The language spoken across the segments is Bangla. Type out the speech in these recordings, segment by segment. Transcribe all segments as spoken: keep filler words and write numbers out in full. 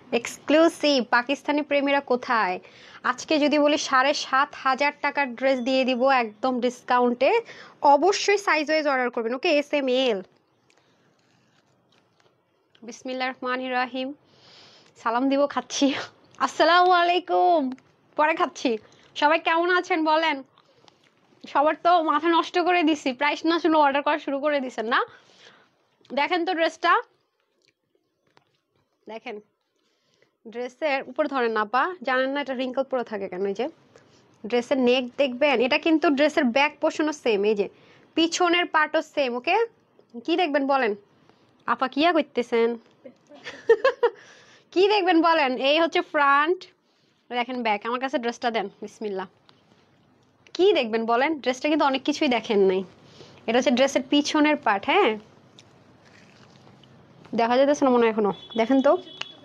এক্সক্লুসিভ পাকিস্তানি প্রেমীরা কোথায়? আজকে যদি বলি সাড়ে সাত হাজার টাকার ড্রেস দিয়ে দিব একদম ডিসকাউন্টে। অবশ্যই সাইজ ওয়াইজ অর্ডার করবেন, ওকে? এস এম এল। বিসমিল্লাহির রহমানির রহিম। সালাম দিব, খাচ্ছি। আসসালামু আলাইকুম, পরে খাচ্ছি। সবাই কেমন আছেন বলেন? সবার তো মাথা নষ্ট করে দিছি, প্রাইস না শুনে অর্ডার করা শুরু করে দিছেন না? দেখেন তো ড্রেসটা, দেখেন ড্রেসের উপর ধরেন না পা, জানেন না এটা রিঙ্কল পরে থাকে কেন? এই যে ড্রেসের নেক দেখবেন, এটা কিন্তু ড্রেসের ব্যাক পোর্শনও সেম, এই যে পিছনের পার্টও সেম, ওকে? কি দেখবেন বলেন? আপা কিয়া করতেছেন? কি দেখবেন বলেন? এই হচ্ছে ফ্রন্ট, দেখেন ব্যাক। আমার কাছে ড্রেসটা দেন, বিসমিল্লাহ। কি দেখবেন বলেন? ড্রেসটা কিন্তু অনেক কিছুই দেখেন নাই। এটা হচ্ছে ড্রেসের পিছনের পার্ট, হ্যাঁ? দেখা যাইতেছে না মনে হয় এখনো, দেখেন তো।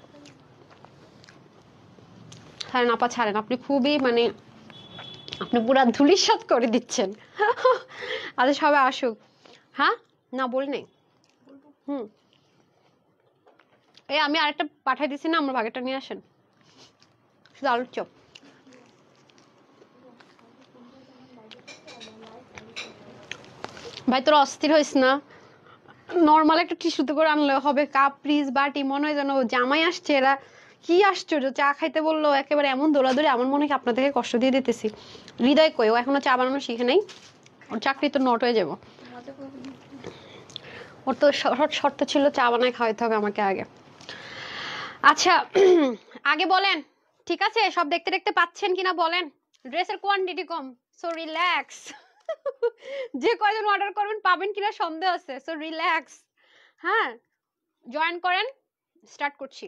ছাড়েন আপা, ছাড়েন, আপনি খুবই মানে আপনি পুরা ধুলিসাৎ করে দিচ্ছেন। আচ্ছা সবাই আসুক। হ্যাঁ, না বলি নাই। হুম, এই আমি আরেকটা পাঠাই দিছি না, আমার ভাগেরটা নিয়ে আসেন। শুধু আলুর চপ। ভাই তোরা অস্থির হইস না, নর্মাল একটা টিস্যুতে করে আনলে হবে। কাপ প্লিজ বাটি, মনে হয় যেন জামাই আসছে। এরা কি আশ্চর্য, চা খাইতে বললো একেবারে এমন দৌড়াদৌড়ি, আমার মনে হয় আপনাদেরকে কষ্ট দিয়ে দিতেছি। হৃদয় কই? ও এখনো চা বানানো শিখে নাই, ওর চাকরি তো নট হয়ে যাবো। ওর তো শর্ত ছিল চা বানায় খাওয়াইতে হবে আমাকে আগে। আচ্ছা আগে বলেন, ঠিক আছে? সব দেখতে দেখতে পাচ্ছেন কিনা বলেন? ড্রেসের কোয়ান্টিটি কম, সো রিল্যাক্স। যে কয়জন অর্ডার করবেন পাবেন কিনা সন্দেহ আছে, সো রিল্যাক্স। হ্যাঁ, জয়েন করেন, স্টার্ট করছি।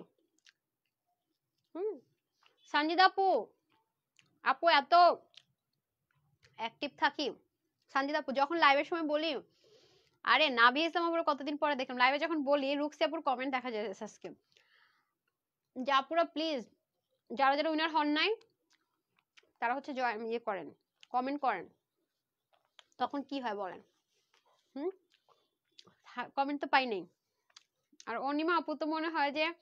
হুম, সঞ্জিদা আপু, আপু এত অ্যাক্টিভ থাকি। সঞ্জিদা আপু যখন লাইভের সময় বলি, আরে নাভি ইসলাম আপুর কতদিন পরে দেখলাম লাইভে, যখন বলি রুকসি আপুর কমেন্ট দেখা যায় আজকে, যে আপুরা প্লিজ যারা যারা উইনার হন নাই তারা হচ্ছে জয় ইয়ে করেন, কমেন্ট করেন। তখন কি হয় বলেন? হুম, কমেন্ট তো পাই নাই। আর অনিমা আপু তো মনে হয় যে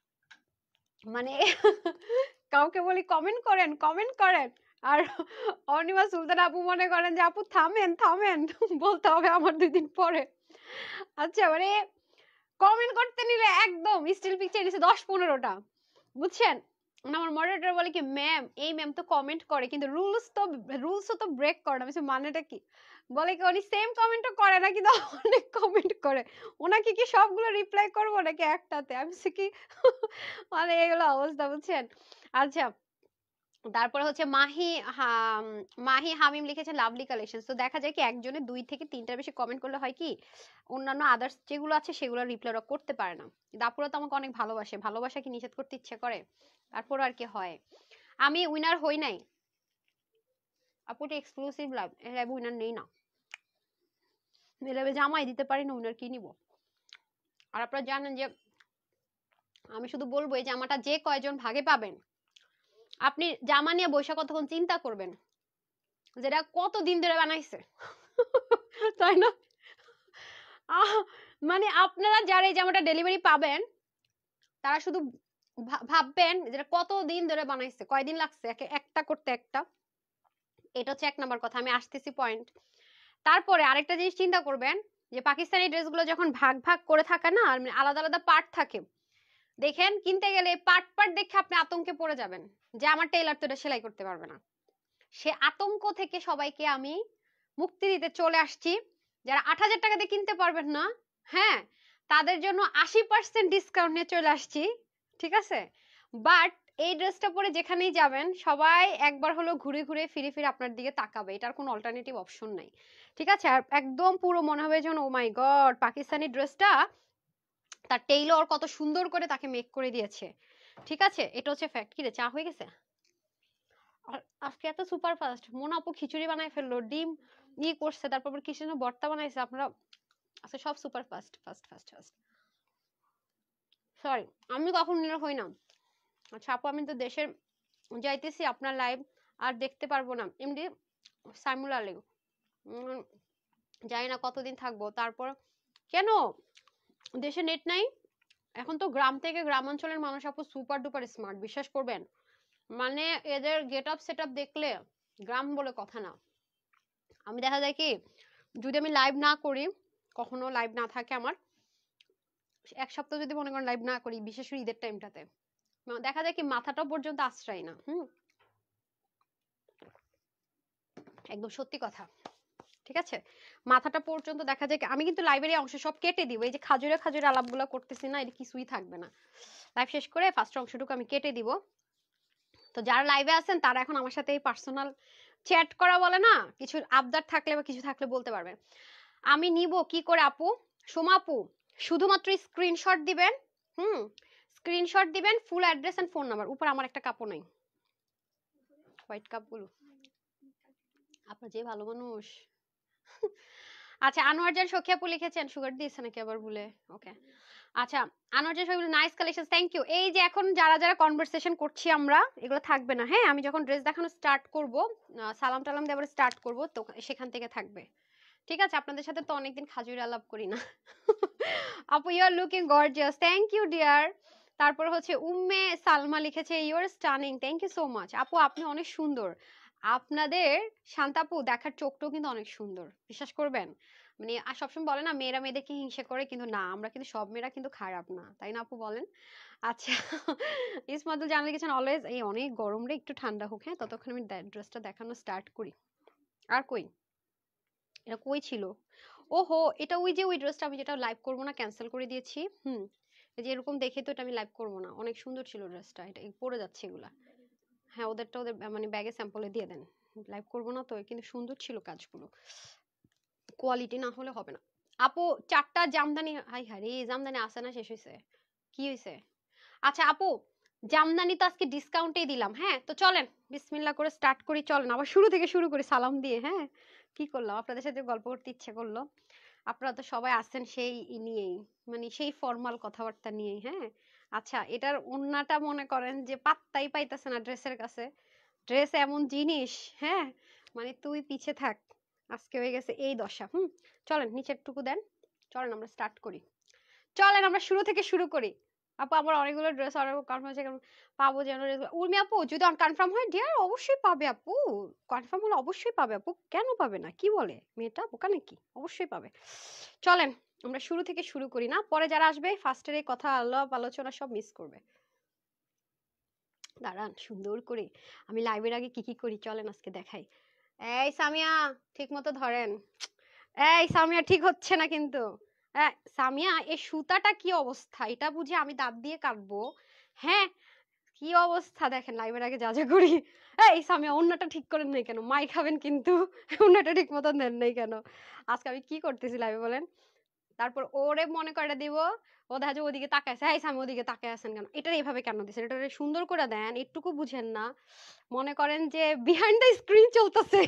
মানে কাউকে বলি কমেন্ট করেন কমেন্ট করেন, আর অনিমা সুলতান আপু মনে করেন যে আপু থামেন থামেন, বলতে হবে আমার দুই দিন পরে। আচ্ছা মানে কমেন্ট করতে নিলে একদম স্টিল পিকচার নিচে দশ পনেরোটা, বুঝছেন? আমার মডারেটর বলে কি, ম্যাম এই ম্যাম তো কমেন্ট করে কিন্তু রুলস তো রুলসও তো ব্রেক করে না। আমি মানেটা কি? বলে কি উনি সেম কমেন্টও করে না কিন্তু অনেক কমেন্ট করে, ওনাকে কি সবগুলো রিপ্লাই করবো নাকি একটাতে? আমি কি মানে এগুলো অবস্থা, বুঝছেন? আচ্ছা, তারপরে হচ্ছে মাহি হাম, মাহি হামিম লিখেছে লাভলি কালেকশন। তো দেখা যায় কি একজনে দুই থেকে তিনটার বেশি কমেন্ট করলে হয় কি অন্যান্য আদার্স যেগুলো আছে সেগুলো রিপ্লাই করতে পারে না। কিন্তু আপুরা তো আমাকে অনেক ভালোবাসে, ভালোবাসা কি নিষেধ করতে ইচ্ছে করে? তারপর আর কি হয়, আমি উইনার হই নাই। আপুটি এক্সক্লুসিভ লাইভ, লাইভ উইনার নেই না, লাইভে জামাই দিতে পারি না, উইনার কি নিব? আর আপনারা জানেন যে আমি শুধু বলবো এই জামাটা যে কয়জন ভাগে পাবেন, আপনি জামা নিয়ে বৈশা কতক্ষণ চিন্তা করবেন যেটা কত দিন ধরে বানাইছে। তাই না? মানে আপনারা যারা এই জামাটা ডেলিভারি পাবেন তারা শুধু ভাববেন যেটা কত দিন ধরে বানাইছে, কয়দিন লাগছে একটা করতে একটা। এটা হচ্ছে এক নাম্বার কথা, আমি আসতেছি পয়েন্ট। তারপরে আরেকটা জিনিস চিন্তা করবেন যে পাকিস্তানি ড্রেসগুলো যখন ভাগ ভাগ করে থাকে না, মানে আলাদা আলাদা পার্ট থাকে, দেখেন কিনতে গেলে পার্ট পার্ট দেখে আপনি আতঙ্কে পড়ে যাবেন যে আমার টেইলার তো এটা সেলাই করতে পারবে না। সে আতঙ্ক থেকে সবাইকে আমি মুক্তি দিতে চলে আসছি। যারা আট হাজার টাকা দিয়ে কিনতে পারবেন না, হ্যাঁ, তাদের জন্য আশি পার্সেন্ট ডিসকাউন্ট নিয়ে চলে আসছি, ঠিক আছে? বাট এই ড্রেসটা পরে যেখানেই যাবেন সবাই একবার হলো ঘুরে ঘুরে ফিরে ফিরে আপনার দিকে তাকাবে, এটার কোনো অল্টারনেটিভ অপশন নাই, ঠিক আছে? আর একদম পুরো মনে হবে যেন ও মাই গড পাকিস্তানি ড্রেসটা তার টেইলর কত সুন্দর করে তাকে মেক করে দিয়েছে, ঠিক আছে? এটা হচ্ছে ফ্যাক্ট। কি রে, চা হয়ে গেছে? আজকে এত সুপার ফাস্ট, মন আপু খিচুড়ি বানাই ফেললো, ডিম ই করছে, তারপর কি যেন ভর্তা বানাইছে। আপনারা আচ্ছা সব super fast fast fast fast. Sorry, আমি কখন নির্ভর হই না। আচ্ছা আপু আমি তো দেশের যাইতেছি, আপনার লাইভ আর দেখতে পারবো না। এমডি সাইমুল আলী, জানি না কতদিন থাকবো। তারপর কেন দেশে নেট নাই? এখন তো গ্রাম থেকে গ্রামাঞ্চলের মানুষ আপু সুপার ডুপার স্মার্ট, বিশ্বাস করবেন। মানে এদের গেট আপ সেট আপ দেখলে গ্রাম বলে কথা না। আমি দেখা যায় কি, যদি আমি লাইভ না করি, কখনো লাইভ না থাকে আমার, এক সপ্তাহ যদি মনে করেন লাইভ না করি, বিশেষ করে ঈদের টাইমটাতে, দেখা যায় কি মাথাটা পর্যন্ত আশ্রয় না। হুম, একদম সত্যি কথা, ঠিক আছে। মাথাটা পর্যন্ত দেখা যায় আমি কিন্তু লাইব্রেরি অংশ সব কেটে দিব, এই যে খাজুরে খাজুরে আলাপগুলো করতেছি না, এটা কিছুই থাকবে না। লাইভ শেষ করে ফার্স্ট অংশটুকু আমি কেটে দিব। তো যারা লাইভে আছেন তারা এখন আমার সাথে এই পার্সোনাল চ্যাট করা বলে না, কিছু আবদার থাকলে বা কিছু থাকলে বলতে পারবেন। আমি নিব কি করে আপু? সোমা আপু শুধুমাত্র স্ক্রিনশট দিবেন। হুম, স্ক্রিনশট দিবেন, full address and phone number. উপর আমার একটা কাপও নাই, হোয়াইট কাপগুলো। আপনার যে ভালো মানুষ। আচ্ছা, আনোয়ার জান সখী আপু লিখেছেন, সুগার দিয়েছে নাকি আবার ভুলে? ওকে, আচ্ছা আনোয়ার জান সখী, নাইস কালেকশন, থ্যাংক ইউ। এই যে এখন যারা যারা কনভারসেশন করছি আমরা, এগুলো থাকবে না, হ্যাঁ? আমি যখন ড্রেস দেখানো স্টার্ট করব, সালাম টালাম দিয়ে আবার স্টার্ট করব, তো সেখান থেকে থাকবে, ঠিক আছে? আপনাদের সাথে তো অনেকদিন খাজুরি আলাপ করি না। আপু you are looking gorgeous, thank you dear. তারপর হচ্ছে উম্মে সালমা লিখেছে you are stunning, thank you so much. আপু আপনি অনেক সুন্দর, আপনাদের শান্তাপু দেখার চোখটাও কিন্তু অনেক সুন্দর, বিশ্বাস করবেন। মানে আর সবসময় বলে না মেয়েরা মেয়েদেরকে হিংসা করে, কিন্তু না, আমরা কিন্তু সব মেয়েরা কিন্তু খারাপ না, তাই না আপু বলেন? আচ্ছা, ইসমাদুল জানালে লিখেছেন অলওয়েজ, এই অনেক গরম রে, একটু ঠান্ডা হোক, হ্যাঁ, ততক্ষণ আমি ড্রেসটা দেখানো স্টার্ট করি। আর কই, এটা কই ছিল? ওহো, এটা ওই যে ওই ড্রেসটা আমি যেটা লাইভ করব না, ক্যান্সেল করে দিয়েছি। হুম, এই যে এরকম দেখে তো এটা আমি লাইভ করব না, অনেক সুন্দর ছিল ড্রেসটা, এটা পরে যাচ্ছে এগুলা। হ্যাঁ, ওদেরটা ওদের মানে ব্যাগে স্যাম্পলে দিয়ে দেন, লাইভ করব না তো, কিন্তু সুন্দর ছিল কাজগুলো, কোয়ালিটি না হলে হবে না। আপু চারটা জামদানি, হাই হাই রে, জামদানি আছে না শেষ হয়েছে? কি হয়েছে? আচ্ছা আপু, জামদানি তো আজকে ডিসকাউন্টেই দিলাম, হ্যাঁ? তো চলেন বিসমিল্লাহ করে স্টার্ট করি, চলেন আবার শুরু থেকে শুরু করি সালাম দিয়ে। হ্যাঁ, কি করলাম, আপনাদের সাথে গল্প করতে ইচ্ছে করলো। আপনারা তো সবাই আছেন সেই ই নিয়েই, মানে সেই ফর্মাল কথাবার্তা নিয়েই, হ্যাঁ। আচ্ছা, এটার ওন্নাটা মনে করেন যে পাত্তাই পাইতেছে না ড্রেসের কাছে। ড্রেস এমন জিনিস, হ্যাঁ, মানে তুই পিছে থাক, আজকে হয়ে গেছে এই দশা। হুম, চলেন নিচের টুকু দেন, চলেন আমরা স্টার্ট করি, চলেন আমরা শুরু থেকে শুরু করি। আপু আমার অনেকগুলো ড্রেস অর্ডার কনফার্ম হয়েছে, পাবো যেন? উর্মি আপু যদি কনফার্ম হয় ডিয়ার, অবশ্যই পাবে আপু, কনফার্ম হলে অবশ্যই পাবে আপু, কেন পাবে না? কি বলে মেয়েটা, বোকা নাকি? অবশ্যই পাবে। চলেন আমরা শুরু থেকে শুরু করি, না পরে যারা আসবে ফার্স্টের এই কথা আলাপ আলোচনা সব মিস করবে। দাঁড়ান সুন্দর করে আমি লাইভের আগে কি কি করি চলেন আজকে দেখাই। এই সামিয়া ঠিক মতো ধরেন, এই সামিয়া ঠিক হচ্ছে না কিন্তু। হ্যাঁ সামিয়া, এই সুতাটা কি অবস্থা, এটা বুঝি আমি দাঁত দিয়ে কাটবো? হ্যাঁ, কি অবস্থা দেখেন লাইভের আগে যা যা করি। এই সামিয়া ওন্নাটা ঠিক করেন নাই কেন? মাই খাবেন কিন্তু। ওন্নাটা ঠিক মতন দেন নাই কেন? আজকে আমি কি করতেছি লাইভে বলেন? তারপর ওরে মনে করে দিব, ও দেখা যায় ওদিকে তাকায় আছে, এই সামি ওদিকে তাকায় আছেন কেন? এটা এইভাবে কেন দিছেন? এটা সুন্দর করে দেন, একটুকু বুঝেন না? মনে করেন যে বিহাইন্ড দ্য স্ক্রিন চলতেছে।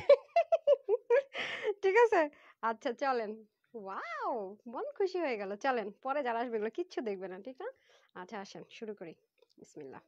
ঠিক আছে, আচ্ছা চলেন। ওয়াও, মন খুশি হয়ে গেল। চলেন পরে যারা আসবে এগুলো কিচ্ছু দেখবে না, ঠিক না? আচ্ছা আসেন শুরু করি, বিসমিল্লাহ।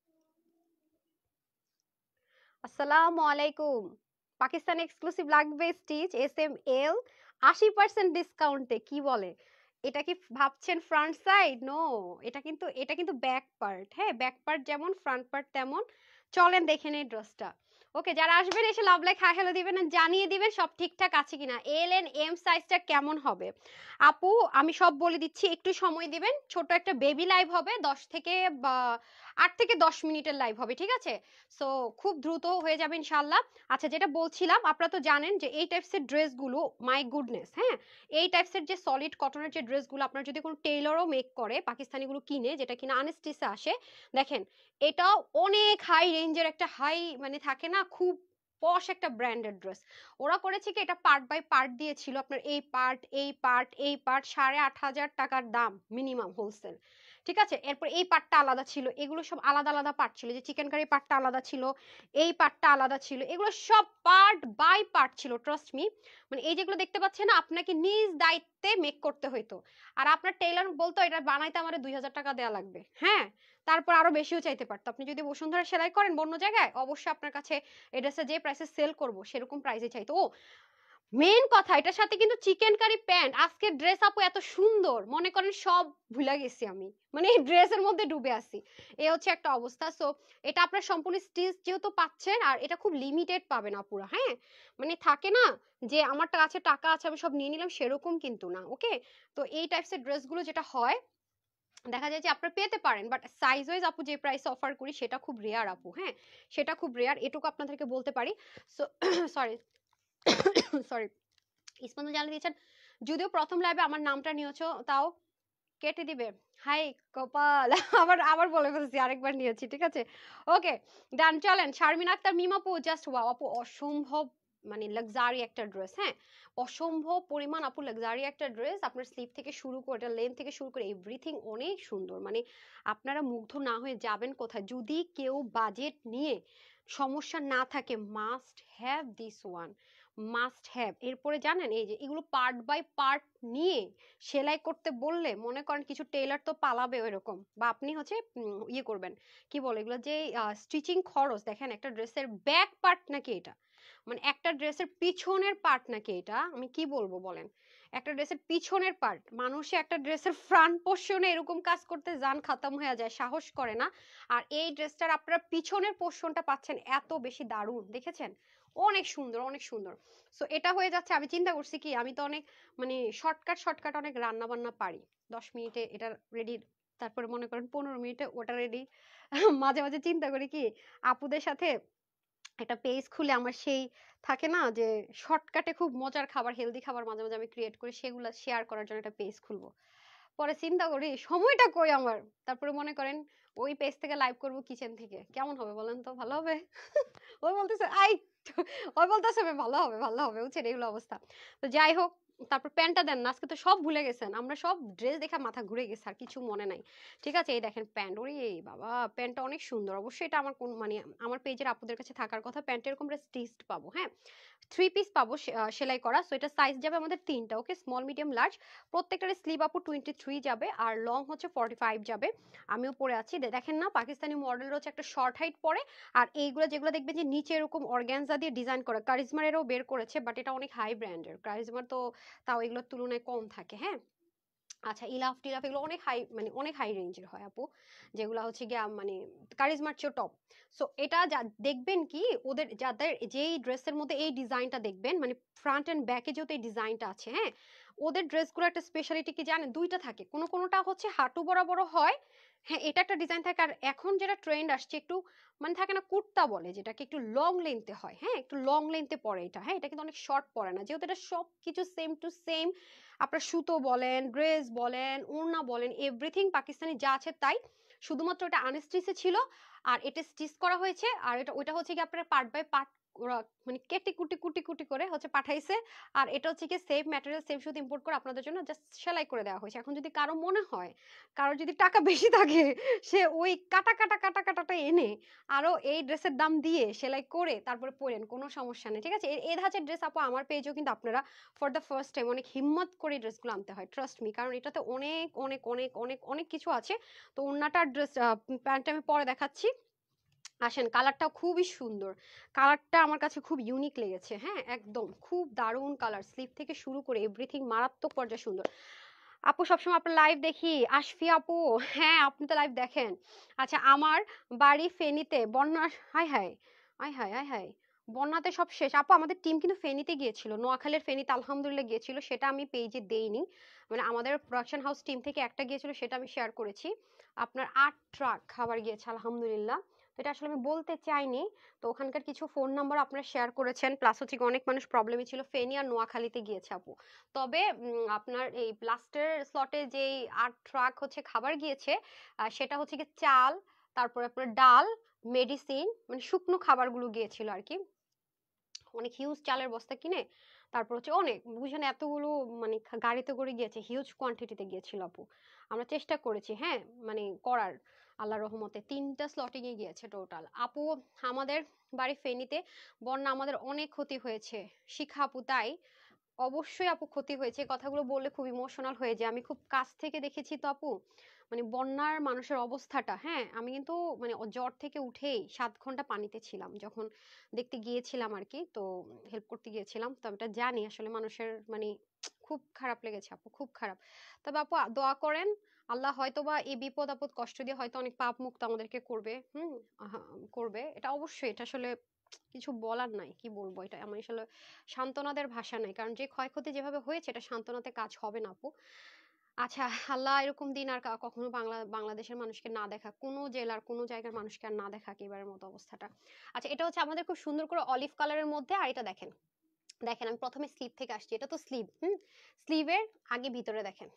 আসসালামু আলাইকুম। পাকিস্তান এক্সক্লুসিভ লাগবে স্টিচ এস এম এল আশি পার্সেন্ট ডিসকাউন্টে, কি বলে? এটা কি ভাবছেন ফ্রন্ট সাইড? নো, এটা কিন্তু এটা কিন্তু ব্যাক পার্ট, হ্যাঁ, ব্যাক পার্ট যেমন ফ্রন্ট পার্ট তেমন। চলেন দেখে নেই ড্রেসটা। ওকে, যারা আসবেন এসে লাভ লাইক হাই হ্যালো দিবেন, আর জানিয়ে দিবেন সব ঠিকঠাক আছে কিনা, এল এন এম সাইজটা কেমন হবে। আপু আমি সব বলে দিচ্ছি, একটু সময় দিবেন, ছোট একটা বেবি লাইভ হবে, দশ থেকে বা আট থেকে দশ মিনিটের লাইভ হবে, ঠিক আছে? সো খুব দ্রুত হয়ে যাবে ইনশাল্লাহ। আচ্ছা, যেটা বলছিলাম, আপনারা তো জানেন যে এই টাইপসের ড্রেসগুলো, মাই গুডনেস, হ্যাঁ, এই টাইপসের যে সলিড কটনের যে ড্রেসগুলো আপনার যদি কোনো টেইলরও মেক করে, পাকিস্তানিগুলো কিনে, যেটা কিনা আনস্টিচে আসে, দেখেন এটাও অনেক হাই রেঞ্জের একটা হাই, মানে থাকে না খুব পশ একটা ব্র্যান্ডেড ড্রেস। ওরা করেছে কি, এটা পার্ট বাই পার্ট দিয়েছিল, আপনার এই পার্ট এই পার্ট এই পার্ট, সাড়ে আট হাজার টাকার দাম মিনিমাম হোলসেল, ঠিক আছে? এরপর এই পার্টটা আলাদা ছিল, এগুলো সব আলাদা আলাদা পার্ট ছিল, যে চিকেন কারি পার্টটা আলাদা ছিল, এই পার্টটা আলাদা ছিল, এগুলো সব পার্ট বাই পার্ট ছিল, ট্রাস্ট মি। মানে এই যেগুলো দেখতে পাচ্ছেন না, আপনাকে নিজ দায়িত্বে মেক করতে হইতো। আর আপনার টেইলর বলতো এটা বানাইতে আমার দুই হাজার টাকা দেওয়া লাগবে, হ্যাঁ, তারপর আরো বেশিও চাইতে পারতো। আপনি যদি বসুন্ধরা সেলাই করেন অন্য জায়গায়, অবশ্যই আপনার কাছে এই ড্রেসে যে প্রাইসে সেল করবো সেরকম প্রাইসে চাইতো। ও মেইন কথা এটার সাথে কিন্তু চিকেন কারি প্যান্ট, আজকের ড্রেস আপু এত সুন্দর, মনে করেন সব ভুলে গেছি আমি, মানে এই ড্রেসের মধ্যে ডুবে আছি। এই হচ্ছে একটা অবস্থা। সো এটা আপনার সম্পূর্ণ স্টিচ যেহেতু পাচ্ছেন, আর এটা খুব লিমিটেড পাবেন আপুরা, হ্যাঁ, মানে থাকে না যে আমার কাছে টাকা আছে আমি সব নিয়ে নিলাম, সেরকম কিন্তু না, ওকে। তো এই টাইপসের ড্রেসগুলো যেটা হয় দেখা যায় যে আপনারা পেতে পারেন, বাট সাইজ ওয়াইজ আপু যে প্রাইস অফার করি সেটা খুব রেয়ার আপু, হ্যাঁ, সেটা খুব রেয়ার, এটুকু আপনাদেরকে বলতে পারি। সো সরি সরি ইসমানুল জানিয়ে দিয়েছেন, যদিও প্রথম লাইভে আমার নামটা নিয়েছো তাও কেটে দিবে। হাই কপাল আবার আবার বলে ফেলছি, আরেকবার নিয়েছি, ঠিক আছে, ওকে ডান। চলেন শারমিন আক্তার মিমাপু, জাস্ট ওয়াও আপু, অসম্ভব মানে লাক্সারি একটা ড্রেস, হ্যাঁ, অসম্ভব পরিমাণ আপু লাক্সারি একটা ড্রেস। আপনার স্লিপ থেকে শুরু করে এটা লেন্থ থেকে শুরু করে এভরিথিং অনেক সুন্দর, মানে আপনারা মুগ্ধ না হয়ে যাবেন কোথায়। যদি কেউ বাজেট নিয়ে সমস্যা না থাকে, must have this one, must have. এরপরে জানেন এই যে এগুলো পার্ট বাই পার্ট নিয়ে সেলাই করতে বললে মনে করেন কিছু টেইলার তো পালাবে ওইরকম, বা আপনি হচ্ছে উম, ইয়ে করবেন, কি বলে এগুলো যে স্টিচিং খরচ, দেখেন একটা ড্রেসের ব্যাক পার্ট নাকি এটা, মানে একটা ড্রেসের পিছনের পার্ট নাকি এটা, আমি কি বলবো বলেন, একটা ড্রেসের পিছনের পার্ট, মানুষে একটা ড্রেসের ফ্রন্ট পোর্শনে এরকম কাজ করতে যান খতম হয়ে যায়, সাহস করে না। আর এই ড্রেসটার আপনারা পিছনের পোর্শনটা পাচ্ছেন এত বেশি দারুণ, দেখেছেন, অনেক সুন্দর অনেক সুন্দর। সো এটা হয়ে যাচ্ছে, আমি চিন্তা করছি কি আমি তো অনেক মানে শর্টকাট শর্টকাট অনেক রান্না বান্না পারি, দশ মিনিটে এটা রেডি, তারপরে মনে করেন পনেরো মিনিটে ওটা রেডি। মাঝে মাঝে চিন্তা করি কি আপুদের সাথে একটা পেজ খুলে আমার সেই থাকে না যে শর্টকাটে খুব মজার খাবার হেলদি খাবার মাঝে মাঝে আমি ক্রিয়েট করি, সেগুলো শেয়ার করার জন্য একটা পেজ খুলবো। পরে চিন্তা করি সময়টা কই আমার, তারপরে মনে করেন ওই পেজ থেকে লাইভ করব কিচেন থেকে, কেমন হবে বলেন তো, ভালো হবে? ওই বলতেছে আই, ওই বলতেছে ভালো হবে ভালো হবে, বুঝছেন এগুলো অবস্থা। তো যাই হোক, তারপর প্যান্টটা দেন না, আজকে তো সব ভুলে গেছেন, আমরা সব ড্রেস দেখে মাথা ঘুরে গেছে আর কিছু মনে নাই। ঠিক আছে, এই দেখেন প্যান্ট, ওরে বাবা প্যান্টটা অনেক সুন্দর, অবশ্যই এটা আমার কোন মানে আমার পেজের আপুদের কাছে থাকার কথা। প্যান্ট এরকম স্টিচড পাবো, হ্যাঁ, থ্রি পিস পাবো সেলাই করা। সো এটা সাইজ যাবে আমাদের তিনটা, ওকে, স্মল মিডিয়াম লার্জ, প্রত্যেকটার স্লিভ আপু টোয়েন্টি থ্রি যাবে আর লং হচ্ছে ফর্টি ফাইভ যাবে। আমিও পরে আছি, দেখেন না পাকিস্তানি মডেল হচ্ছে একটা শর্ট হাইট পরে, আর এইগুলো যেগুলো দেখবেন যে নিচে এরকম অর্গ্যানজা দিয়ে ডিজাইন করা, কারিজমার এরও বের করেছে, বাট এটা অনেক হাই ব্র্যান্ডের, কারিজমার তো তাও এগুলোর তুলনায় কম থাকে, হ্যাঁ। আচ্ছা ইলাফ টিলাফ এগুলো অনেক হাই মানে অনেক হাই রেঞ্জের হয় আপু, যেগুলো হচ্ছে গিয়া মানে কারিজমার চেয়ে টপ। সো এটা যা দেখবেন কি ওদের যাদের যেই ড্রেসের মধ্যে এই ডিজাইনটা দেখবেন, মানে ফ্রন্ট এন্ড ব্যাকে যেহেতু এই ডিজাইনটা আছে, হ্যাঁ, ওদের ড্রেসগুলো একটা স্পেশালিটি কি জানেন, দুইটা থাকে, কোনো কোনোটা হচ্ছে হাঁটু বরাবর হয়, হ্যাঁ, এটা একটা ডিজাইন থাকে, আর এখন যেটা ট্রেন্ড আসছে একটু মানে থাকে না কুর্তা বলে যেটাকে, একটু লং লেন্থে হয়, হ্যাঁ, একটু লং লেন্থে পরে এটা, হ্যাঁ, এটা কিন্তু অনেক শর্ট পরে না, যেহেতু এটা সব কিছু সেম টু সেম, আপনার সুতো বলেন ড্রেস বলেন ওড়না বলেন এভরিথিং পাকিস্তানি যা আছে তাই, শুধুমাত্র এটা আনস্টিচে ছিল, আর এটা স্টিচ করা হয়েছে, আর এটা ওইটা হচ্ছে কি আপনার পার্ট বাই পার্ট ওরা মানে কেটে কুটি কুটি কুটি করে হচ্ছে পাঠাইছে। আর এটা হচ্ছে কি সেফ ম্যাটেরিয়াল সেফ সুতো ইম্পোর্ট করে আপনাদের জন্য জাস্ট সেলাই করে দেওয়া হয়েছে। এখন যদি কারো মনে হয় কারো যদি টাকা বেশি থাকে, সে ওই কাটা কাটা কাটা কাটাটা এনে আরো এই ড্রেসের দাম দিয়ে সেলাই করে তারপরে পরেন, কোনো সমস্যা নেই, ঠিক আছে। এই এই ধাঁচের ড্রেস আপু আমার পেজেও কিন্তু আপনারা ফর দ্য ফার্স্ট টাইম অনেক হিম্মত করে ড্রেসগুলো আনতে হয়, ট্রাস্ট মি, কারণ এটাতে অনেক অনেক অনেক অনেক অনেক কিছু আছে। তো ওড়নাটার ড্রেস প্যান্টটা আমি পরে দেখাচ্ছি। আসেন, কালারটা খুবই সুন্দর, কালারটা আমার কাছে খুব ইউনিক লেগেছে, হ্যাঁ, একদম খুব দারুণ কালার, স্লিপ থেকে শুরু করে এভরিথিং মারাত্মক পর্যায়ে সুন্দর। আপু সবসময় আপনার লাইভ দেখি, আশফি আপু, হ্যাঁ আপনি তো লাইভ দেখেন। আচ্ছা আমার বাড়ি ফেনীতে, বন্যা, hi hi hi hi hi hi, বন্যাতে সব শেষ আপু। আমাদের টিম কিন্তু ফেনীতে গিয়েছিল, নোয়াখালীর ফেনীতে আলহামদুলিল্লাহ গিয়েছিল, সেটা আমি পেজে দেইনি, মানে আমাদের প্রোডাকশন হাউস টিম থেকে একটা গিয়েছিল সেটা আমি শেয়ার করেছি। আপনার আট ট্রাক খাবার গিয়েছে আলহামদুলিল্লাহ, তো এটা আসলে আমি বলতে চাইনি। তো ওখানকার কিছু ফোন নাম্বার আপনারা শেয়ার করেছেন, প্লাস হচ্ছে অনেক মানুষ প্রবলেমে ছিল, ফেনী আর নোয়াখালীতে গিয়েছে আপু। তবে আপনার এই লাস্টের স্লটে যেই আট ট্রাক হচ্ছে খাবার গিয়েছে, সেটা হচ্ছে কি চাল, তারপরে আপনার ডাল, মেডিসিন, মানে শুকনো খাবারগুলো গিয়েছিল আর কি, অনেক হিউজ চালের বস্তা কিনে, তারপর হচ্ছে অনেক বুঝেন এতগুলো মানে গাড়িতে করে গিয়েছে, হিউজ কোয়ান্টিটিতে গিয়েছিল আপু। আমরা চেষ্টা করেছি, হ্যাঁ, মানে করার, আল্লাহ রহমতে তিনটা স্লটিং এ গিয়েছে টোটাল আপু। আমাদের বাড়ি ফেনীতে বন্যা, আমাদের অনেক ক্ষতি হয়েছে শিখা আপু, তাই অবশ্যই আপু ক্ষতি হয়েছে, কথাগুলো বললে খুব ইমোশনাল হয়ে যায়, আমি খুব কাছ থেকে দেখেছি তো আপু, মানে বন্যার মানুষের অবস্থাটা, হ্যাঁ আমি কিন্তু মানে জ্বর থেকে উঠেই সাত ঘন্টা পানিতে ছিলাম যখন দেখতে গিয়েছিলাম আর কি, তো হেল্প করতে গিয়েছিলাম, তো আমি এটা জানি আসলে মানুষের মানে খুব খারাপ লেগেছে আপু, খুব খারাপ। তবে আপু দোয়া করেন, আল্লাহ হয়তো বা এই বিপদ আপদ কষ্ট দিয়ে হয়তো অনেক পাপ মুক্ত আমাদেরকে করবে, হুম আহা, করবে, এটা অবশ্যই, এটা আসলে কিছু বলার নাই, কি বলবো, এটা আমার আসলে সান্ত্বনাদের ভাষা নাই, কারণ যে ক্ষয়ক্ষতি যেভাবে হয়েছে এটা সান্ত্বনাতে কাজ হবে না আপু। আচ্ছা, আল্লাহ এরকম দিন আর কা- কখনো বাংলা বাংলাদেশের মানুষকে না দেখা, কোনো জেলার কোনো জায়গার মানুষকে আর না দেখা এবারের মতো অবস্থাটা। আচ্ছা, এটা হচ্ছে আমাদের খুব সুন্দর করে অলিভ কালারের মধ্যে, আর এটা দেখেন, দেখেন আমি প্রথমে স্লিভ থেকে আসছি, এটা তো স্লিভ, হুম স্লিভের আগে ভিতরে দেখেন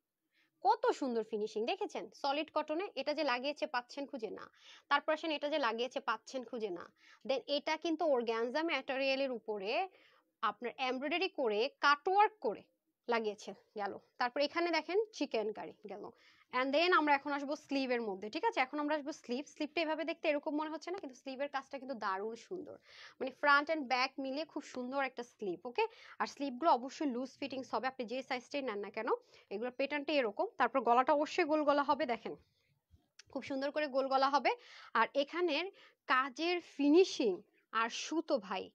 কত সুন্দর ফিনিশিং, দেখেছেন সলিড কটনে, এটা যে লাগিয়েছে পাচ্ছেন খুঁজে না, তারপর আসেন এটা যে লাগিয়েছে পাচ্ছেন খুঁজে না, দেন এটা কিন্তু অর্গানজা ম্যাটেরিয়ালের উপরে আপনার এমব্রয়ডারি করে কাটওয়ার্ক করে লাগিয়েছে গেল, তারপর এখানে দেখেন চিকেন কারি গেল, এন্ড দেন আমরা এখন আসবো স্লিভের মধ্যে, ঠিক আছে এখন আমরা আসবো স্লিভ, স্লিভটা এভাবে দেখতে এরকম মনে হচ্ছে না, কিন্তু স্লিভের কাজটা কিন্তু দারুণ সুন্দর, মানে ফ্রন্ট এন্ড ব্যাক মিলিয়ে খুব সুন্দর একটা স্লিভ, ওকে। আর স্লিভগুলো অবশ্যই লুজ ফিটিংস হবে, আপনি যে সাইজটাই নেন না কেন, এগুলোর প্যাটার্নটা এরকম, তারপর গলাটা অবশ্যই গোল গলা হবে, দেখেন খুব সুন্দর করে গোল গলা হবে, আর এখানের কাজের ফিনিশিং আর সুতো ভাই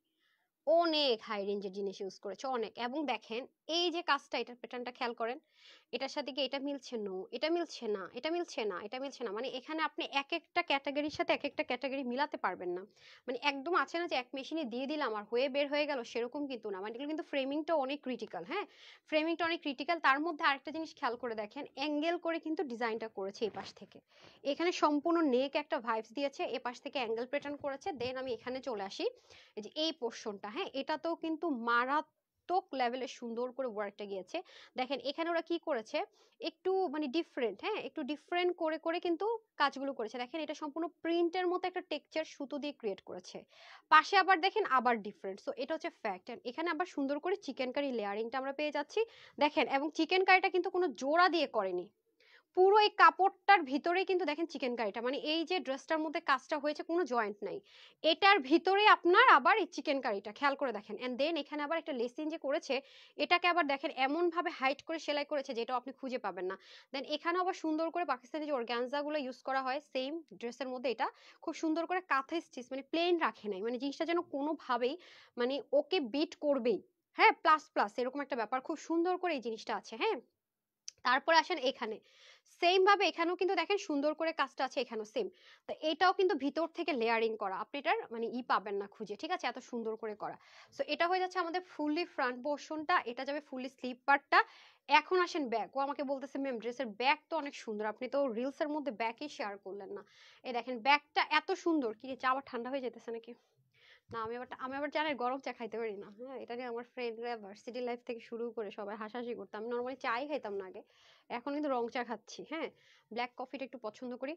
অনেক হাই রেঞ্জের জিনিস ইউজ করেছে, অনেক, এবং দেখেন এই যে কাজটা, এটার প্যাটার্নটা খেয়াল করেন, এটার সাথে কি এটা মিলছে, নো এটা মিলছে না, এটা মিলছে না, এটা মিলছে না, মানে এখানে আপনি এক একটা ক্যাটাগরির সাথে এক একটা ক্যাটাগরি মিলাতে পারবেন না, মানে একদম আছে না যে এক মেশিনে দিয়ে দিলাম আর হয়ে বের হয়ে গেল, সেরকম কিন্তু না, মানে এগুলো কিন্তু ফ্রেমিংটা অনেক ক্রিটিক্যাল, হ্যাঁ ফ্রেমিংটা অনেক ক্রিটিক্যাল, তার মধ্যে আরেকটা জিনিস খেয়াল করে দেখেন, অ্যাঙ্গেল করে কিন্তু ডিজাইনটা করেছে এই পাশ থেকে, এখানে সম্পূর্ণ নেক একটা ভাইবস দিয়েছে, এ পাশ থেকে অ্যাঙ্গেল প্যাটার্ন করেছে, দেন আমি এখানে চলে আসি, এই যে এই পোর্শনটা, হ্যাঁ এটাতেও কিন্তু মারাত্মক লেভেলে সুন্দর করে ওয়ার্কটা গিয়েছে, দেখেন এখানে ওরা কি করেছে, একটু মানে ডিফারেন্ট, হ্যাঁ একটু ডিফারেন্ট করে করে কিন্তু কাজগুলো করেছে, দেখেন এটা সম্পূর্ণ প্রিন্টের মতো একটা টেক্সচার সুতো দিয়ে ক্রিয়েট করেছে, পাশে আবার দেখেন আবার ডিফারেন্ট, সো এটা হচ্ছে ফ্যাক্ট, এখানে আবার সুন্দর করে চিকেন কারি লেয়ারিংটা আমরা পেয়ে যাচ্ছি, দেখেন এবং চিকেন কারিটা কিন্তু কোনো জোড়া দিয়ে করেনি, পুরো এই কাপড়টার ভিতরেই কিন্তু দেখেন চিকেন কারিটা, মানে এই যে ড্রেসটার মধ্যে কাজটা হয়েছে কোনো জয়েন্ট নাই, এটার ভিতরে আপনার আবার এই চিকেন কারিটা খেয়াল করে দেখেন, এন্ড দেন এখানে আবার একটা লেসিন যে করেছে, এটাকে আবার দেখেন এমন ভাবে হাইট করে সেলাই করেছে যেটা আপনি খুঁজে পাবেন না, দেন এখানে আবার সুন্দর করে পাকিস্তানি যে অর্গানজা গুলো ইউজ করা হয় সেম ড্রেসের মধ্যে, এটা খুব সুন্দর করে কাঁথা স্টিচ, মানে প্লেন রাখে নাই, মানে জিনিসটা যেন কোনোভাবেই মানে ওকে বিট করবেই, হ্যাঁ প্লাস প্লাস এরকম একটা ব্যাপার, খুব সুন্দর করে এই জিনিসটা আছে, হ্যাঁ। তারপরে আসেন এখানে সেম ভাবে এখানেও কিন্তু দেখেন সুন্দর করে কাজটা আছে, এখানেও সেম, তো এটাও কিন্তু ভিতর থেকে লেয়ারিং করা, আপনি এটার মানে ই পাবেন না খুঁজে, ঠিক আছে এত সুন্দর করে করা, সো এটা হয়ে যাচ্ছে আমাদের ফুললি ফ্রন্ট পোর্শনটা, এটা যাবে ফুললি স্লিভ পার্টটা। এখন আসেন ব্যাক, ও আমাকে বলতেছে ম্যাম ড্রেসের ব্যাক তো অনেক সুন্দর, আপনি তো রিলস এর মধ্যে ব্যাকই শেয়ার করলেন না, এই দেখেন ব্যাকটা এত সুন্দর, কি চা আবার ঠান্ডা হয়ে যেতেছে নাকি, না আমি আবার আমি আবার জানি গরম চা খাইতে পারি না, হ্যাঁ এটা নিয়ে আমার ফ্রেন্ডরা ভার্সিটি লাইফ থেকে শুরু করে সবাই হাসাহাসি করতাম, আমি নর্মালি চাই খাইতাম না আগে, এখন কিন্তু রং চা খাচ্ছি, হ্যাঁ ব্ল্যাক কফিটা একটু পছন্দ করি,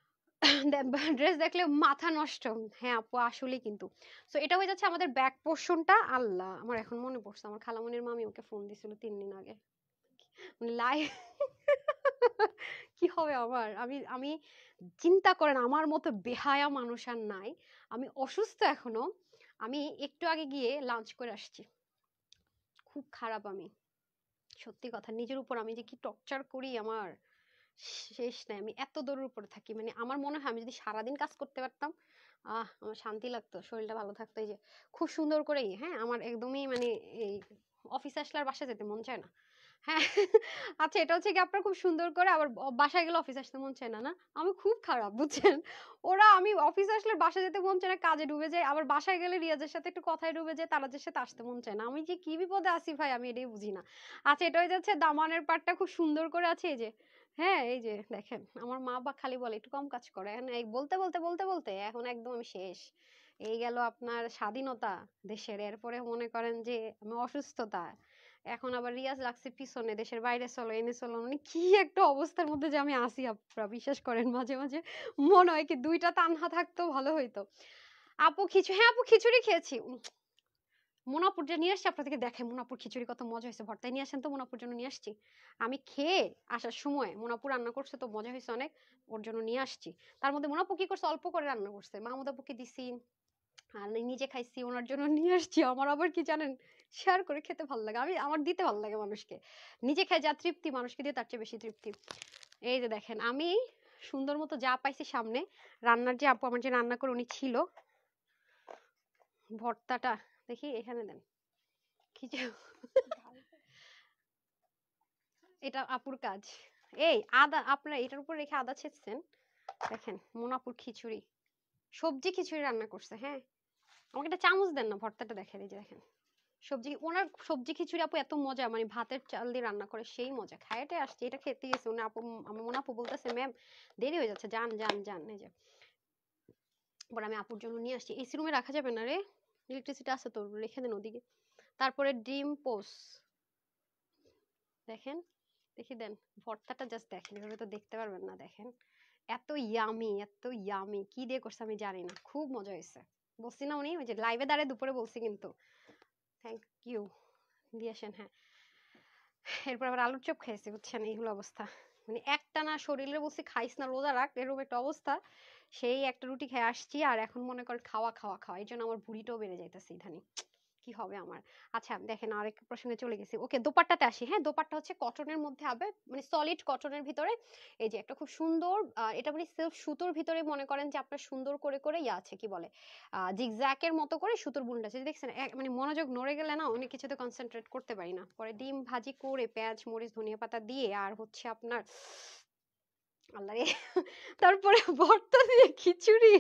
ড্রেস দেখলে মাথা নষ্ট, হ্যাঁ আপু আসলে কিন্তু, সো এটা হয়ে যাচ্ছে আমাদের ব্যাক পোর্শনটা, আল্লাহ আমার এখন মনে পড়ছে আমার খালামণির মামি ওকে ফোন দিছিল তিন দিন আগে, লাইভ কি হবে আমার, আমি আমি চিন্তা করেন আমার মতো বেহায়া মানুষ আর নাই, আমি অসুস্থ এখনো, আমি একটু আগে গিয়ে লাঞ্চ করে আসছি, খুব খারাপ আমি, সত্যি কথা নিজের উপর আমি যে কি টর্চার করি আমার শেষ নাই, আমি এত দৌড়ের উপরে থাকি, মানে আমার মনে হয় আমি যদি সারাদিন কাজ করতে পারতাম, আহ আমার শান্তি লাগতো, শরীরটা ভালো থাকতো, এই যে খুব সুন্দর করেই, হ্যাঁ আমার একদমই মানে এই অফিস আসলে আর বাসায় যেতে মন চায় না, হ্যাঁ আচ্ছা এটা হচ্ছে কি আপনার খুব সুন্দর করে আবার ব- বাসায় গেলে অফিস আসতে মন চায় না, না আমি খুব খারাপ বুঝছেন, ওরা আমি অফিস আসলে বাসায় যেতে মন চায় না, কাজে ডুবে যায়, আবার বাসায় গেলে রিয়াজের সাথে একটু কথায় ডুবে যায়, তারাজের সাথে আসতে মন চায় না, আমি যে কি বিপদে আছি ভাই আমি এটাই বুঝি না। আচ্ছা এটা হয়ে যাচ্ছে দামানের পাটটা খুব সুন্দর করে আছে, এই যে হ্যাঁ এই যে দেখেন আমার মা বা খালি বলে একটু কম কাজ করে, এখন এই বলতে বলতে বলতে বলতে এখন একদম আমি শেষ, এই গেল আপনার স্বাধীনতা দেশের, এরপরে মনে করেন যে আমি অসুস্থতা, এখন আবার রিয়াজ লাগছে পিছনে, দেশের বাইরে চলো এনে চলো, মানে কি একটা অবস্থার মধ্যে যে আমি আসি আপনারা বিশ্বাস করেন, মাঝে মাঝে মনে হয় কি দুইটা তানহা থাকতো ভালো হইতো। আপু খিচুড়ি, হ্যাঁ আপু খিচুড়ি খেয়েছি, উম, মোনাপুর যে নিয়ে আসছি আপনার থেকে দেখে মোনাপুর খিচুড়ি কত মজা হয়েছে, ভর্তায় নিয়ে আসেন তো মোনাপুর জন্য নিয়ে আসছি, আমি খেয়ে আসার সময় মোনাপুর রান্না করছে তো মজা হয়েছে অনেক, ওর জন্য নিয়ে আসছি, তার মধ্যে মোনাপু কি করছে অল্প করে রান্না করছে, মাহমুদ আপুকে দিছি আর নিজে খাইছি, ওনার জন্য নিয়ে আসছি, আমার আবার কি জানেন শেয়ার করে খেতে ভালো লাগে, আমি আমার দিতে ভালো লাগে মানুষকে, নিজে খাই যা তৃপ্তি মানুষকে দিয়ে তার চেয়ে বেশি তৃপ্তি। এই যে দেখেন আমি সুন্দর মতো যা পাইছি সামনে, রান্নার যে আপু আমার যে রান্না করে উনি ছিল, ভর্তাটা দেখি এখানে দেন, খিচুড়ি এটা আপুর কাজ। এই আদা আপনারা এটার উপর রেখে আদা ছেঁচছেন, দেখেন মোনাপুর খিচুড়ি, সবজি খিচুড়ি রান্না করছে। হ্যাঁ, আমাকে একটা চামচ দেন না, ভর্তাটা দেখেন, এই যে দেখেন সবজি, ওনার সবজি খিচুড়ি আপু এত মজা, মানে ভাতের চাল দিয়ে রান্না করে সেই মজা। খাইতে আসছে, এটা খেতে গেছে উনি আপু, আমার মনে আপু বলতেছে ম্যাম দেরি হয়ে যাচ্ছে, যান যান যান। এই যে পরে আমি আপুর জন্য নিয়ে আসছি। এসি রুমে রাখা যাবে না রে, ইলেকট্রিসিটি আছে তো, রেখে দেন ওদিকে। তারপরে ডিম পোস দেখেন, দেখি দেন ভর্তাটা, জাস্ট দেখেন, এভাবে তো দেখতে পারবেন না, দেখেন এত ইয়ামি, এত ইয়ামি, কি দিয়ে করছে আমি জানি না, খুব মজা হয়েছে। বলছি না উনি ওই যে লাইভে দাঁড়িয়ে দুপুরে বলছি কিন্তু। থ্যাংক ইউ, দিয়ে আসেন। হ্যাঁ, এরপর আবার আলুর চপ খাইছি, বুঝছেন এই হলো অবস্থা। মানে একটানা শরীরে বলছি খাইস না, রোজা রাখ, এরকম একটা অবস্থা। সেই একটা রুটি খেয়ে আসছি, আর এখন মনে করেন খাওয়া খাওয়া খাওয়া, এই জন্য আমার ভুঁড়িটাও বেড়ে যাইতেছে ইদানিং, কি হবে আমার। আচ্ছা দেখেন আরেক প্রসঙ্গে চলে গেছি। ওকে, দোপাট্টাতে আসি। হ্যাঁ, দোপাট্টা হচ্ছে কটনের মধ্যে হবে, মানে সলিড কটনের ভিতরে। এই যে একটা খুব সুন্দর, আহ, এটা মানে সিল্ক সুতোর ভিতরে, মনে করেন যে আপনার সুন্দর করে করে ইয়ে আছে, কি বলে, আহ জিগজ্যাকের মতো করে সুতোর বুনটা আছে, দেখছেন। এক- মানে মনোযোগ নড়ে গেলে না অনেক কিছুতে কনসেন্ট্রেট করতে পারি না। পরে ডিম ভাজি করে পেঁয়াজ মরিচ ধনিয়া পাতা দিয়ে, আর হচ্ছে আপনার আল্লাহ রে, তারপরে ভর্তা দিয়ে খিচুড়ি।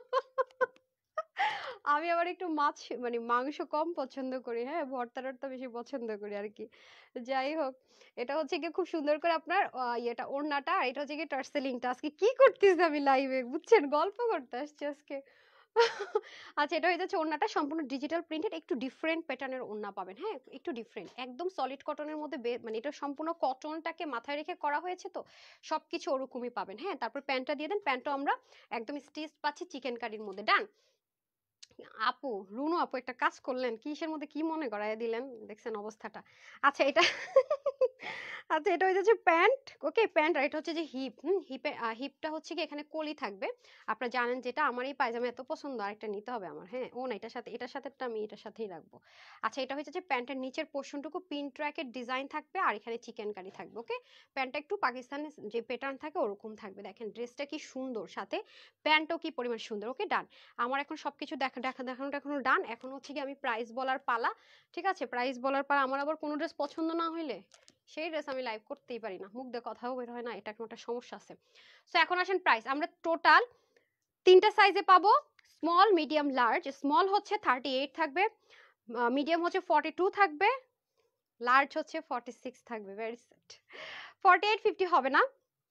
আমি আবার একটু মাছ মানে মাংস কম পছন্দ করি, হ্যাঁ, ভর্তা টর্তা বেশি পছন্দ করি আর কি। যাই হোক, এটা হচ্ছে গিয়ে খুব সুন্দর করে আপনার আহ, ইয়েটা ওড়নাটা, আর এটা হচ্ছে গিয়ে টার্সেলিংটা। আজকে কি করতেছি আমি লাইভে, বুঝছেন, গল্প করতে আসছি আজকে। আচ্ছা, এটা হয়ে যাচ্ছে ওড়নাটা সম্পূর্ণ ডিজিটাল প্রিন্টেড, একটু ডিফারেন্ট প্যাটার্নের ওড়না পাবেন। হ্যাঁ, একটু ডিফারেন্ট, একদম সলিড কটনের মধ্যে বে- মানে এটা সম্পূর্ণ কটনটাকে মাথায় রেখে করা হয়েছে, তো সবকিছু ওরকমই পাবেন। হ্যাঁ, তারপর প্যান্টটা দিয়ে দেন, প্যান্টটা আমরা একদম স্টিচ পাচ্ছি চিকেন কারির মধ্যে। ডান। আপু, রুনু আপু একটা কাজ করলেন, কিসের মধ্যে কি মনে করায় দিলেন, দেখছেন অবস্থাটা। আচ্ছা এটা আচ্ছা, এটা হয়ে যাচ্ছে প্যান্ট। ওকে, প্যান্ট। আর এটা হচ্ছে যে হিপ, হুম, হিপে হিপটা হচ্ছে কি এখানে কলি থাকবে। আপনারা জানেন যেটা আমার এই পায়জামা এত পছন্দ, আরেকটা নিতে হবে আমার। হ্যাঁ, ও না, এটার সাথে এটার সাথে আমি এটার সাথেই রাখবো। আচ্ছা, এটা হচ্ছে যে প্যান্টের নিচের পোর্শনটুকু পিন ট্র্যাকের ডিজাইন থাকবে, আর এখানে চিকেন কারি থাকবে। ওকে, প্যান্টটা একটু পাকিস্তানি যে প্যাটার্ন থাকে ওরকম থাকবে। দেখেন ড্রেসটা কি সুন্দর, সাথে প্যান্টও কি পরিমাণ সুন্দর। ওকে, ডান। আমার এখন সবকিছু দেখা দেখা দেখানোটা এখনো ডান। এখন হচ্ছে কি আমি প্রাইস বলার পালা। ঠিক আছে, প্রাইস বলার পালা। আমার আবার কোনো ড্রেস পছন্দ না হইলে সেই ড্রেস আমি লাইভ করতেই পারি না, মুখ দিয়ে কথাও বের হয় না, এটা একটা সমস্যা আছে। সো এখন আসেন প্রাইস। আমরা টোটাল তিনটা সাইজে পাবো, স্মল মিডিয়াম লার্জ। স্মল হচ্ছে থার্টি এইট থাকবে, মিডিয়াম হচ্ছে ফর্টি টু থাকবে, লার্জ হচ্ছে ফর্টি সিক্স থাকবে। Very set, forty eight fifty হবে না।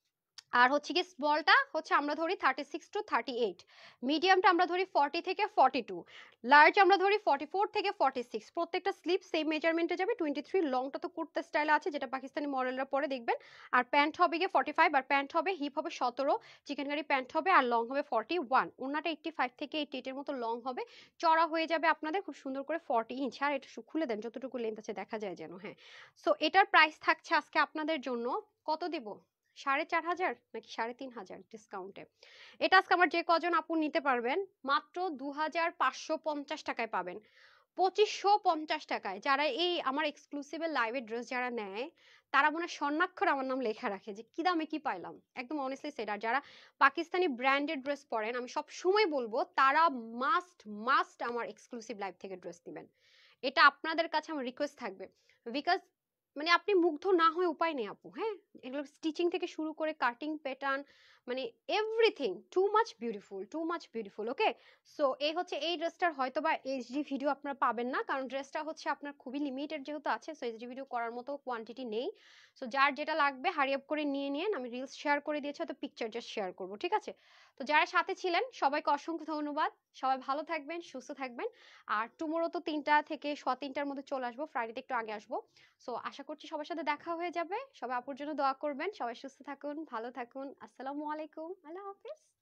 আর হচ্ছে কি স্মলটা হচ্ছে আমরা ধরি thirty six to thirty eight, মিডিয়ামটা আমরা ধরি ফর্টি থেকে ফর্টি টু, লার্জ আমরা ধরি ফর্টি ফোর থেকে ফর্টি সিক্স। প্রত্যেকটা স্লিপ সেম মেজারমেন্টে যাবে টোয়েন্টি থ্রি। লংটা তো কুর্তা স্টাইল আছে, যেটা পাকিস্তানি মডেলরা পরে দেখবেন। আর প্যান্ট হবে গিয়ে ফর্টি ফাইভ, আর প্যান্ট হবে হিপ হবে সতেরো, চিকেন কারি প্যান্ট হবে, আর লং হবে ফর্টি ওয়ান। ওনাটা এইটটি ফাইভ থেকে এইটটি এইটের মতো লং হবে, চড়া হয়ে যাবে আপনাদের খুব সুন্দর করে ফর্টি ইঞ্চ। আর এটা খুলে দেন যতটুকু লেন্থ আছে দেখা যায় যেন। হ্যাঁ, সো এটার প্রাইস থাকছে আজকে আপনাদের জন্য, কত দিব, সাড়ে চার হাজার নাকি সাড়ে তিন হাজার ডিসকাউন্টে। এটা আজকে আমার যে কজন আপু নিতে পারবেন মাত্র দু হাজার পাঁচশো পঞ্চাশ টাকায় পাবেন, পঁচিশশো পঞ্চাশ টাকায়। যারা এই আমার এক্সক্লুসিভ লাইভের ড্রেস যারা নেয়, তারা মনে হয় স্বর্ণাক্ষর আমার নাম লেখা রাখে যে কি দামে কি পাইলাম, একদম অনেস্টলি সেটা। আর যারা পাকিস্তানি ব্র্যান্ডেড ড্রেস পরেন, আমি সব সময় বলবো তারা মাস্ট মাস্ট আমার এক্সক্লুসিভ লাইভ থেকে ড্রেস নেবেন। এটা আপনাদের কাছে আমার রিকোয়েস্ট থাকবে, বিকজ মানে আপনি মুগ্ধ না হয়ে উপায় নেই আপু। হ্যাঁ, এগুলো স্টিচিং থেকে শুরু করে কাটিং প্যাটার্ন, মানে everything too much beautiful, too much beautiful. Okay, so এই হচ্ছে এই ড্রেসটার হয়তো বা এইচডি ভিডিও আপনারা পাবেন না, কারণ ড্রেসটা হচ্ছে আপনার খুবই লিমিটেড যেহেতু আছে, সো এইচডি ভিডিও করার মতো কোয়ান্টিটি নেই। সো যার যেটা লাগবে হারি আপ করে নিয়ে নিন, আমি রিলস শেয়ার করে দিয়েছি, হয়তো পিকচার জাস্ট শেয়ার করবো। ঠিক আছে, তো যারা সাথে ছিলেন সবাইকে অসংখ্য ধন্যবাদ। সবাই ভালো থাকবেন, সুস্থ থাকবেন। আর টুমোরো তো তিনটা থেকে সোয়া তিনটার মধ্যে চলে আসবো, ফ্রাইডেতে একটু আগে আসবো। সো আশা করছি সবার সাথে দেখা হয়ে যাবে। সবাই আপুর জন্য দোয়া করবেন। সবাই সুস্থ থাকুন, ভালো থাকুন। আসসালামু আলাইকুম, আল্লাহ হাফিজ।